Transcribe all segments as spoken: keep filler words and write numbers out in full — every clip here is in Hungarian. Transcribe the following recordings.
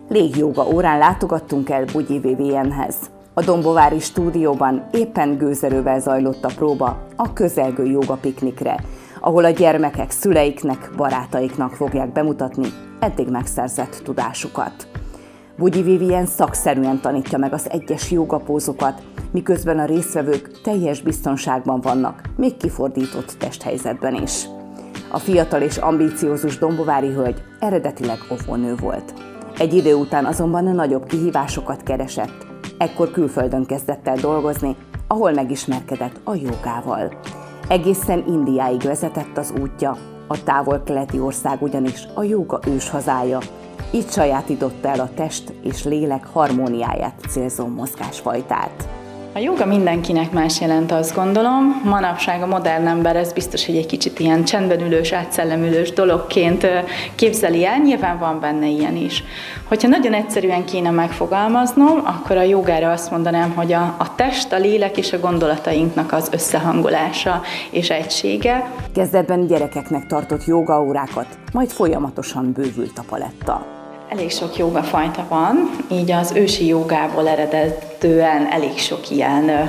Légjóga órán látogattunk el Bugyi Vivienhez. A dombovári stúdióban éppen gőzerővel zajlott a próba a közelgő jóga piknikre, ahol a gyermekek szüleiknek, barátaiknak fogják bemutatni eddig megszerzett tudásukat. Bugyi Vivien szakszerűen tanítja meg az egyes jogapózokat, miközben a résztvevők teljes biztonságban vannak, még kifordított testhelyzetben is. A fiatal és ambíciózus dombovári hölgy eredetileg óvónő volt. Egy idő után azonban a nagyobb kihívásokat keresett. Ekkor külföldön kezdett el dolgozni, ahol megismerkedett a jogával. Egészen Indiáig vezetett az útja, a távol-keleti ország ugyanis a jóga őshazája. Így sajátította el a test és lélek harmóniáját célzó mozgásfajtát. A jóga mindenkinek más jelent, azt gondolom. Manapság a modern ember ez biztos, hogy egy kicsit ilyen csendben ülős, átszellemülős dologként képzeli el, nyilván van benne ilyen is. Hogyha nagyon egyszerűen kéne megfogalmaznom, akkor a jogára azt mondanám, hogy a, a test, a lélek és a gondolatainknak az összehangolása és egysége. Kezdetben gyerekeknek tartott jogaórákat, majd folyamatosan bővült a paletta. Elég sok jogafajta van, így az ősi jogából eredetően elég sok ilyen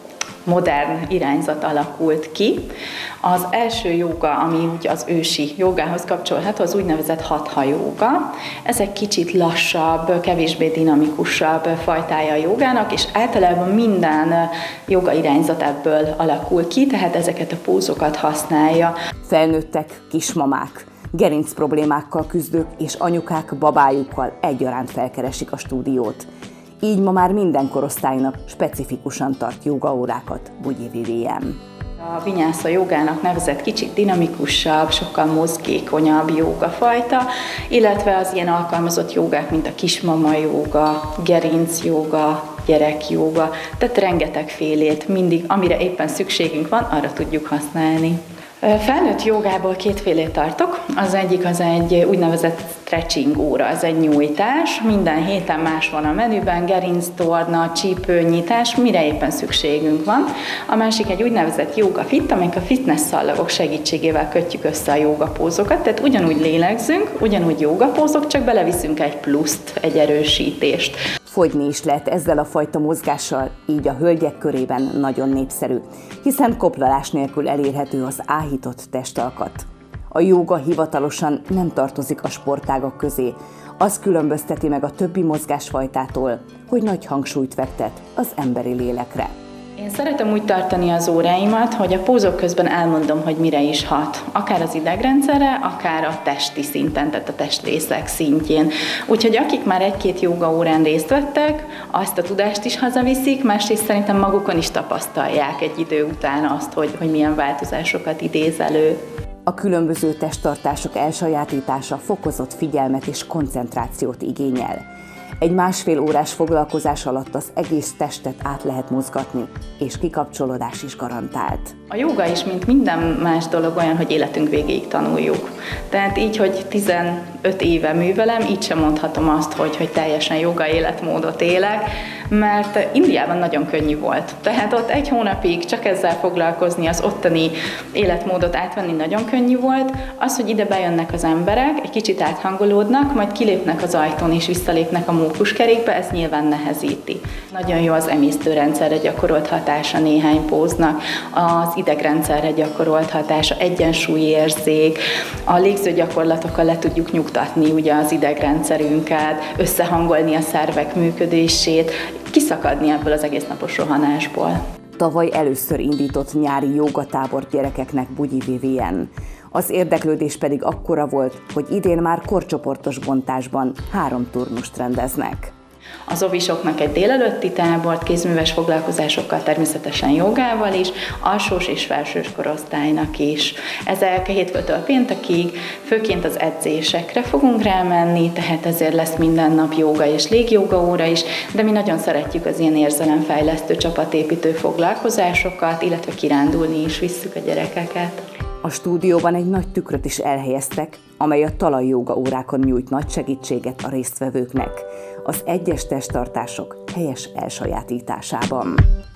modern irányzat alakult ki. Az első joga, ami úgy az ősi jogához kapcsolható, az úgynevezett hatha jóga. Ez egy kicsit lassabb, kevésbé dinamikusabb fajtája a jogának, és általában minden joga irányzat ebből alakul ki, tehát ezeket a pózokat használja. Felnőttek, kismamák, gerinc problémákkal küzdők és anyukák babájukkal egyaránt felkeresik a stúdiót. Így ma már minden korosztálynak specifikusan tart jogaórákat Bugyi Vivien. A vinyásza jogának nevezett kicsit dinamikusabb, sokkal mozgékonyabb jogafajta, illetve az ilyen alkalmazott jogák, mint a kismama jóga, gerinc jóga, gyerekjóga, tehát rengeteg félét, mindig, amire éppen szükségünk van, arra tudjuk használni. Felnőtt jogából kétfélét tartok. Az egyik az egy úgynevezett stretching óra, az egy nyújtás. Minden héten más van a menüben, gerinctorna, csípőnyitás, mire éppen szükségünk van. A másik egy úgynevezett yoga fit, amelyik a fitness szallagok segítségével kötjük össze a jogapózokat, tehát ugyanúgy lélegzünk, ugyanúgy jogapózok, csak beleviszünk egy pluszt, egy erősítést. Fogyni is lehet ezzel a fajta mozgással, így a hölgyek körében nagyon népszerű, hiszen koplalás nélkül elérhető az áhított testalkat. A jóga hivatalosan nem tartozik a sportágak közé, az különbözteti meg a többi mozgásfajtától, hogy nagy hangsúlyt fektet az emberi lélekre. Én szeretem úgy tartani az óráimat, hogy a pózok közben elmondom, hogy mire is hat. Akár az idegrendszerre, akár a testi szinten, tehát a testrészek szintjén. Úgyhogy akik már egy-két jóga órán részt vettek, azt a tudást is hazaviszik, másrészt szerintem magukon is tapasztalják egy idő után azt, hogy, hogy milyen változásokat idéz elő. A különböző testtartások elsajátítása fokozott figyelmet és koncentrációt igényel. Egy másfél órás foglalkozás alatt az egész testet át lehet mozgatni, és kikapcsolódás is garantált. A jóga is, mint minden más dolog olyan, hogy életünk végéig tanuljuk. Tehát így, hogy tizenöt éve művelem, így sem mondhatom azt, hogy, hogy teljesen joga életmódot élek, mert Indiában nagyon könnyű volt. Tehát ott egy hónapig csak ezzel foglalkozni, az ottani életmódot átvenni nagyon könnyű volt. Az, hogy ide bejönnek az emberek, egy kicsit áthangolódnak, majd kilépnek az ajtón és visszalépnek a mókuskerékbe, ez nyilván nehezíti. Nagyon jó az emésztőrendszerre gyakorolt hatása néhány póznak, az idegrendszerre gyakorolt hatása, egyensúlyérzék, a légzőgyakorlatokkal le tudjuk nyugtatni ugye az idegrendszerünket, összehangolni a szervek működését, kiszakadni ebből az egésznapos rohanásból. Tavaly először indított nyári jogatábort gyerekeknek Bugyi Vivien. Az érdeklődés pedig akkora volt, hogy idén már korcsoportos bontásban három turnust rendeznek. Az ovisoknak egy délelőtti tábort, kézműves foglalkozásokkal, természetesen jogával is, alsós és felsős korosztálynak is. Ezek hétfőtől péntekig, főként az edzésekre fogunk rámenni, tehát ezért lesz minden nap jóga és légjóga óra is, de mi nagyon szeretjük az ilyen érzelemfejlesztő, csapatépítő foglalkozásokat, illetve kirándulni is visszük a gyerekeket. A stúdióban egy nagy tükröt is elhelyeztek, amely a talajjóga órákon nyújt nagy segítséget a résztvevőknek az egyes testtartások helyes elsajátításában.